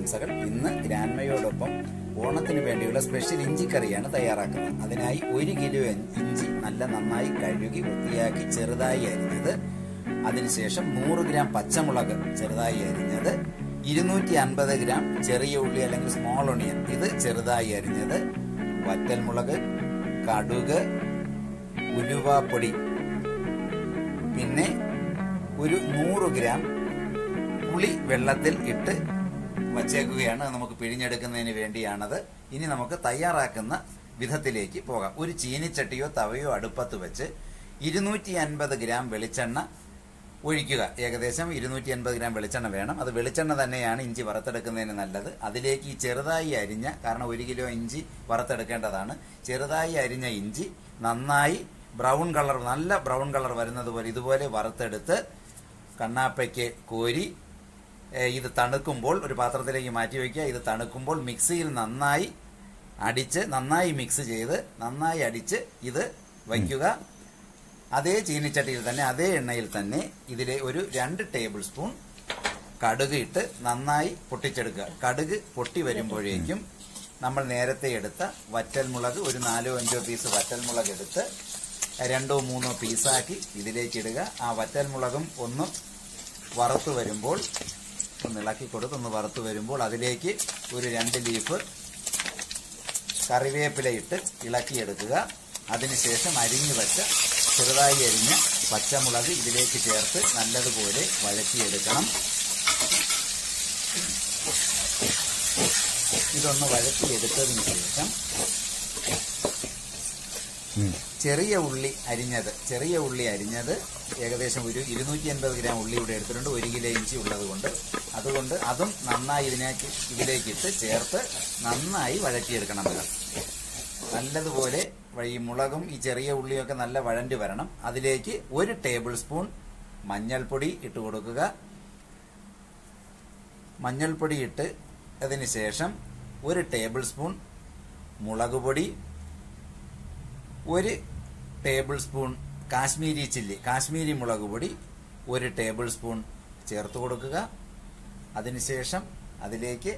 ആശംസകൾ. ഇന്ന് ഗ്രാൻമയോടൊപ്പം ഓണത്തിന് വേണ്ടിയുള്ള സ്പെഷ്യൽ ഇഞ്ചിക്കറിയാണ് തയ്യാറാക്കുന്നത്. അതിനായി 1 കിലോ ഇഞ്ചി നന്നായി കഴുകി വൃത്തിയാക്കി ചെറുതായി അരിഞ്ഞത്, അതിനുശേഷം 100 ഗ്രാം പച്ചമുളക് ചെറുതായി അരിഞ്ഞത്, 250 ഗ്രാം ചെറിയ ഉള്ളി അല്ലെങ്കിൽ സ്മോൾ ഒണിയൻ ഇത് ചെറുതായി അരിഞ്ഞത്, വറ്റൽമുളക്, കടുക്, ഉലുവാപ്പൊടി, പിന്നെ ഒരു 100 ഗ്രാം പുളി വെള്ളത്തിൽ ഇട്ട് വച്ചേക്കുകയാണ്. നമുക്ക് പിഴിഞ്ഞെടുക്കുന്നതിന് വേണ്ടിയാണത്. ഇനി നമുക്ക് തയ്യാറാക്കുന്ന വിധത്തിലേക്ക് പോകാം. ഒരു ചീനിച്ചട്ടിയോ തവയോ അടുപ്പത്ത് വെച്ച് 250 ഗ്രാം വെളിച്ചെണ്ണ ഒഴിക്കുക. ഏകദേശം 250 ഗ്രാം വെളിച്ചെണ്ണ വേണം. അത് വെളിച്ചെണ്ണ തന്നെയാണ് ഇഞ്ചി വറുത്തെടുക്കുന്നതിന് നല്ലത്. അതിലേക്ക് ഈ ചെറുതായി അരിഞ്ഞ, കാരണം 1 കിലോ ഇഞ്ചി വറുത്തെടുക്കേണ്ടതാണ്, ചെറുതായി അരിഞ്ഞ ഇഞ്ചി നന്നായി ബ്രൗൺ കളർ, നല്ല ബ്രൗൺ കളർ വരുന്നത് പോലെ ഇതുപോലെ വറുത്തെടുത്ത് കണ്ണാപ്പയ്ക്ക് കോരി ഇത് തണുക്കുമ്പോൾ ഒരു പാത്രത്തിലേക്ക് മാറ്റി വയ്ക്കുക. ഇത് തണുക്കുമ്പോൾ മിക്സിയിൽ നന്നായി മിക്സ് ചെയ്ത് നന്നായി അടിച്ച് ഇത് വയ്ക്കുക. അതേ ചീനിച്ചട്ടിയിൽ തന്നെ, അതേ എണ്ണയിൽ തന്നെ ഇതിലെ ഒരു 2 ടേബിൾ സ്പൂൺ കടുക് ഇട്ട് നന്നായി പൊട്ടിച്ചെടുക്കുക. കടുക് പൊട്ടി വരുമ്പോഴേക്കും നമ്മൾ നേരത്തെ എടുത്ത വറ്റൽമുളക്, ഒരു 4-5 പീസ് വറ്റൽമുളക് എടുത്ത് 2-3 പീസാക്കി ഇതിലേക്ക് ഇടുക. ആ വറ്റൽമുളകും ഒന്ന് വറുത്ത് വരുമ്പോൾ, ഒന്ന് ഇളക്കി കൊടുത്തൊന്ന് വറുത്ത് വരുമ്പോൾ അതിലേക്ക് ഒരു 2 ലീഫ് കറിവേപ്പില ഇട്ട് ഇളക്കിയെടുക്കുക. അതിനുശേഷം അരിഞ്ഞു വച്ച ചെറുതായി അരിഞ്ഞ പച്ചമുളക് ഇതിലേക്ക് ചേർത്ത് നല്ലതുപോലെ വഴറ്റിയെടുക്കണം. ഇതൊന്ന് വഴറ്റിയെടുത്തതിന് ശേഷം ചെറിയ ഉള്ളി അരിഞ്ഞത് ഏകദേശം ഒരു 250 ഗ്രാം ഉള്ളി ഇവിടെ എടുത്തിട്ടുണ്ട്. 1 കിലോ ഇഞ്ചി ഉള്ളത് അതുകൊണ്ട് അതും നന്നായി ഇതിലേക്കിട്ട് ചേർത്ത് നന്നായി വഴറ്റിയെടുക്കണം. നല്ലതുപോലെ ഈ മുളകും ഈ ചെറിയ ഉള്ളിയൊക്കെ നല്ല വഴണ്ടി വരണം. അതിലേക്ക് 1 ടേബിൾ സ്പൂൺ മഞ്ഞൾപ്പൊടി ഇട്ട് കൊടുക്കുക. മഞ്ഞൾപ്പൊടി ഇട്ട് അതിന് ശേഷം 1 ടേബിൾ സ്പൂൺ മുളക് പൊടി, 1 ടേബിൾ സ്പൂൺ കാശ്മീരി മുളക് പൊടി 1 ടേബിൾ സ്പൂൺ ചേർത്ത് കൊടുക്കുക. അതിനുശേഷം അതിലേക്ക്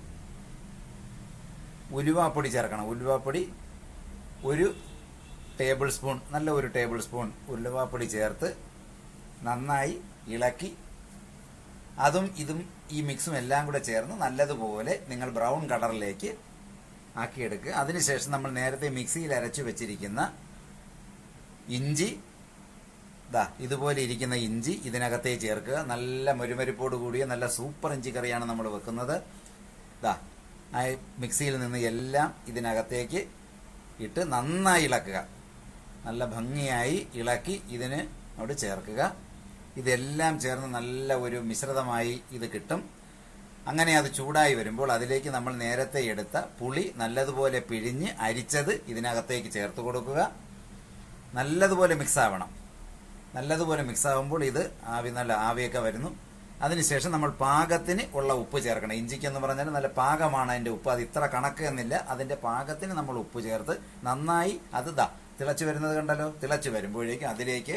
ഉലുവാപ്പൊടി ചേർക്കണം. ഉലുവാപ്പൊടി 1 ടേബിൾ സ്പൂൺ, നല്ല 1 ടേബിൾ സ്പൂൺ ഉലുവാപ്പൊടി ചേർത്ത് നന്നായി ഇളക്കി അതും ഇതും ഈ മിക്സും എല്ലാം കൂടെ ചേർന്ന് നല്ലതുപോലെ നിങ്ങൾ ബ്രൗൺ കളറിലേക്ക് ആക്കിയെടുക്കുക. അതിനുശേഷം നമ്മൾ നേരത്തെ മിക്സിയിൽ അരച്ചു വെച്ചിരിക്കുന്ന ഇഞ്ചി, ഇതുപോലെ ഇരിക്കുന്ന ഇഞ്ചി ഇതിനകത്തേ ചേർക്കുക. നല്ല മുരുമരിപ്പോട് കൂടിയ നല്ല സൂപ്പർ ഇഞ്ചി കറിയാണ് നമ്മൾ വെക്കുന്നത്. മിക്സിയിൽ നിന്ന് എല്ലാം ഇതിനകത്തേക്ക് ഇട്ട് നന്നായി ഇളക്കുക. നല്ല ഭംഗിയായി ഇളക്കി ഇതിന് അവിടെ ചേർക്കുക. ഇതെല്ലാം ചേർന്ന് നല്ല ഒരു മിശ്രിതമായി ഇത് കിട്ടും. അങ്ങനെ അത് ചൂടായി വരുമ്പോൾ അതിലേക്ക് നമ്മൾ നേരത്തെ എടുത്ത പുളി നല്ലതുപോലെ പിഴിഞ്ഞ് അരിച്ചത് ഇതിനകത്തേക്ക് ചേർത്ത് കൊടുക്കുക. നല്ലതുപോലെ മിക്സ് ആവണം. നല്ലതുപോലെ മിക്സ് ആവുമ്പോൾ ഇത് നല്ല ആവിയൊക്കെ വരുന്നു. അതിനുശേഷം നമ്മൾ പാകത്തിന് ഉള്ള ഉപ്പ് ചേർക്കണം. ഇഞ്ചിക്കെന്ന് പറഞ്ഞാൽ നല്ല പാകമാണ് അതിന്റെ ഉപ്പ്. അത് ഇത്ര കണക്ക് എന്നില്ല. അതിന്റെ പാകത്തിന് നമ്മൾ ഉപ്പ് ചേർത്ത് നന്നായി അത് തിളച്ചു വരുന്നത് കണ്ടല്ലോ. തിളച്ചു വരുമ്പോഴേക്കും അതിലേക്ക്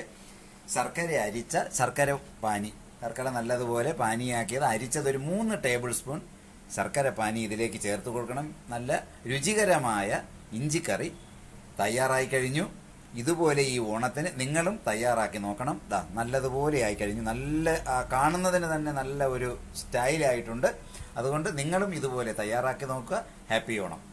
ശർക്കര നല്ലതുപോലെ പാനിയാക്കിയത് അരിച്ചത് ഒരു 3 ടേബിൾ സ്പൂൺ ശർക്കര പാനി ഇതിലേക്ക് ചേർത്ത് കൊടുക്കണം. നല്ല രുചികരമായ ഇഞ്ചിക്കറി തയ്യാറായി കഴിഞ്ഞു. ഇതുപോലെ ഈ ഓണത്തിന് നിങ്ങളും തയ്യാറാക്കി നോക്കണം. നല്ലതുപോലെ ആയി കഴിഞ്ഞു. നല്ല കാണുന്നതിന് തന്നെ നല്ല ഒരു സ്റ്റൈലായിട്ടുണ്ട്. അതുകൊണ്ട് നിങ്ങളും ഇതുപോലെ തയ്യാറാക്കി നോക്കുക. ഹാപ്പി ഓണം.